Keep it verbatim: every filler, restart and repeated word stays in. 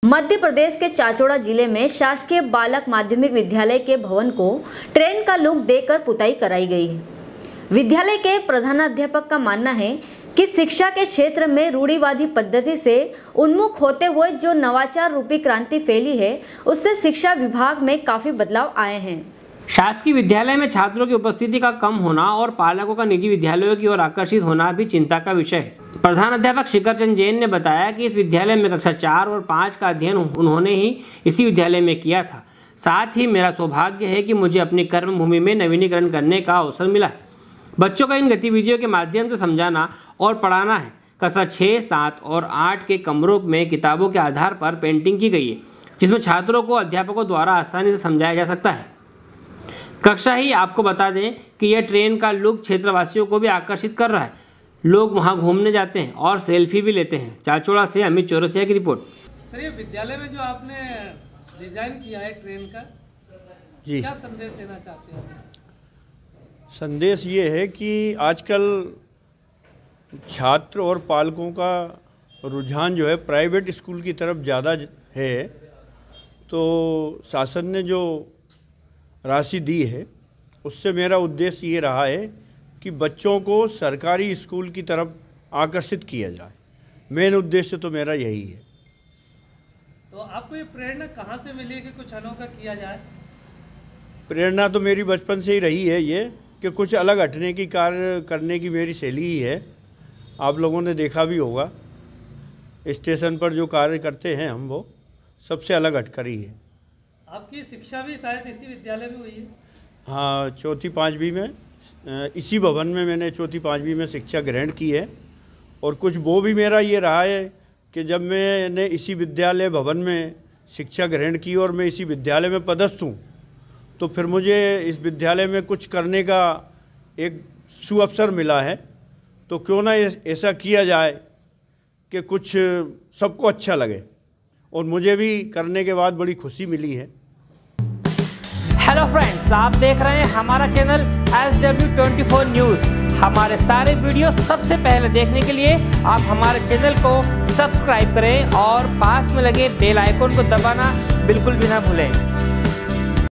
मध्य प्रदेश के चाचौड़ा जिले में शासकीय बालक माध्यमिक विद्यालय के भवन को ट्रेन का लुक देकर पुताई कराई गई है। विद्यालय के प्रधानाध्यापक का मानना है कि शिक्षा के क्षेत्र में रूढ़िवादी पद्धति से उन्मुख होते हुए जो नवाचार रूपी क्रांति फैली है, उससे शिक्षा विभाग में काफी बदलाव आए हैं। शासकीय विद्यालय में छात्रों की उपस्थिति का कम होना और पालकों का निजी विद्यालयों की ओर आकर्षित होना भी चिंता का विषय है। प्रधान अध्यापक शिखर चंद जैन ने बताया कि इस विद्यालय में कक्षा चार और पाँच का अध्ययन उन्होंने ही इसी विद्यालय में किया था। साथ ही मेरा सौभाग्य है कि मुझे अपनी कर्म भूमि में नवीनीकरण करने का अवसर मिला है। बच्चों का इन गतिविधियों के माध्यम से समझाना और पढ़ाना है। कक्षा छः, सात और आठ के कमरों में किताबों के आधार पर पेंटिंग की गई है, जिसमें छात्रों को अध्यापकों द्वारा आसानी से समझाया जा सकता है। कक्षा ही आपको बता दें कि यह ट्रेन का लुक क्षेत्रवासियों को भी आकर्षित कर रहा है। लोग वहां घूमने जाते हैं और सेल्फी भी लेते हैं। चाचौड़ा से अमित चौरसिया की रिपोर्ट। सर, ये विद्यालय में जो आपने डिजाइन किया है ट्रेन का, जी, क्या संदेश देना चाहते हैं? संदेश ये है कि आजकल छात्र और पालकों का रुझान जो है प्राइवेट स्कूल की तरफ ज़्यादा है, तो शासन ने जो राशि दी है उससे मेरा उद्देश्य ये रहा है कि बच्चों को सरकारी स्कूल की तरफ आकर्षित किया जाए। मेन उद्देश्य तो मेरा यही है। तो आपको ये प्रेरणा कहाँ से मिली कि कुछ अनोखा किया जाए? प्रेरणा तो मेरी बचपन से ही रही है ये कि कुछ अलग हटने की कार्य करने की मेरी शैली ही है। आप लोगों ने देखा भी होगा, स्टेशन पर जो कार्य करते हैं हम, वो सबसे अलग हटकर ही है। आपकी शिक्षा भी शायद इसी विद्यालय में हुई है? हाँ, चौथी पाँचवीं में इसी भवन में मैंने चौथी पाँचवीं में शिक्षा ग्रहण की है। और कुछ वो भी मेरा ये रहा है कि जब मैंने इसी विद्यालय भवन में शिक्षा ग्रहण की और मैं इसी विद्यालय में पदस्थ हूँ, तो फिर मुझे इस विद्यालय में कुछ करने का एक सुअवसर मिला है। तो क्यों ना ऐसा किया जाए कि कुछ सबको अच्छा लगे, और मुझे भी करने के बाद बड़ी खुशी मिली है। हेलो फ्रेंड्स, आप देख रहे हैं हमारा channel S W twenty four news. हमारे सारे वीडियो सबसे पहले देखने के लिए आप हमारे चैनल को सब्सक्राइब करें और पास में लगे बेल आइकन को दबाना बिल्कुल भी ना भूलें।